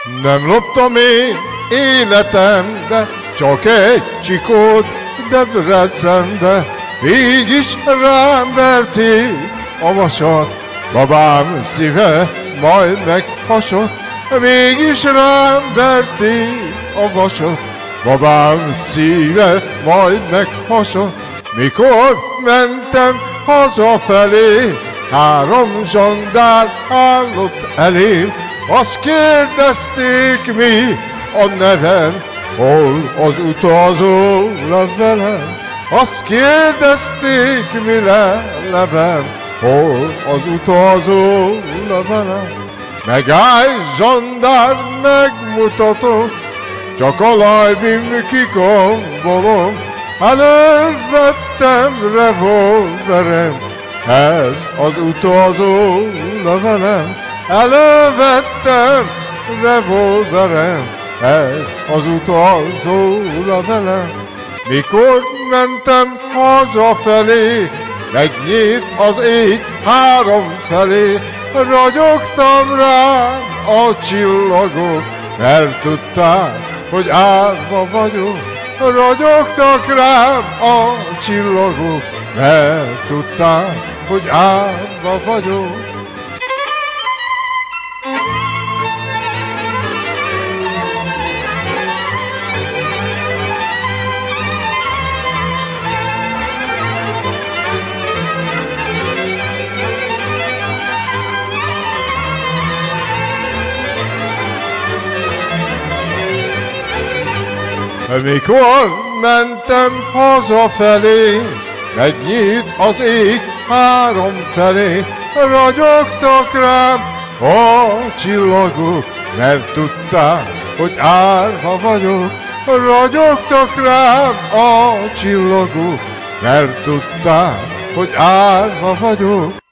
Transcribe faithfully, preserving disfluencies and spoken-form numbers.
Nem loptam én életembe csak egy csikót Debrecenbe, így is rám verték a vasat, babám szíve majd meghasott. Mégis rám verték a vasat, babám szíve majd meghasott. Mikor mentem hazafelé, három zsandár állott elém. Azt kérdezték, mi a nevem, hol az utazó levelem. Azt kérdezték, mi lelevem, hol az utazó levelem. Megállj, zsandár, megmutatom, csak a lajbim kikombolom. Elővettem revolverem, ez az utazó levelem. Elővettem revolverem, ez az utazó levelem. Mikor mentem hazafelé, megnyílt az ég három felé. Ragyogtam rám a csillagok, mert tudták, hogy árva vagyok. Ragyogtak rám a csillagok, mert tudták, hogy árva vagyok. Mikor mentem hazafelé, megnyílt az ég három felé. Ragyogtak rám a csillagok, mert tudták, hogy árva vagyok. Ragyogtak rám a csillagok, mert tudták, hogy árva vagyok.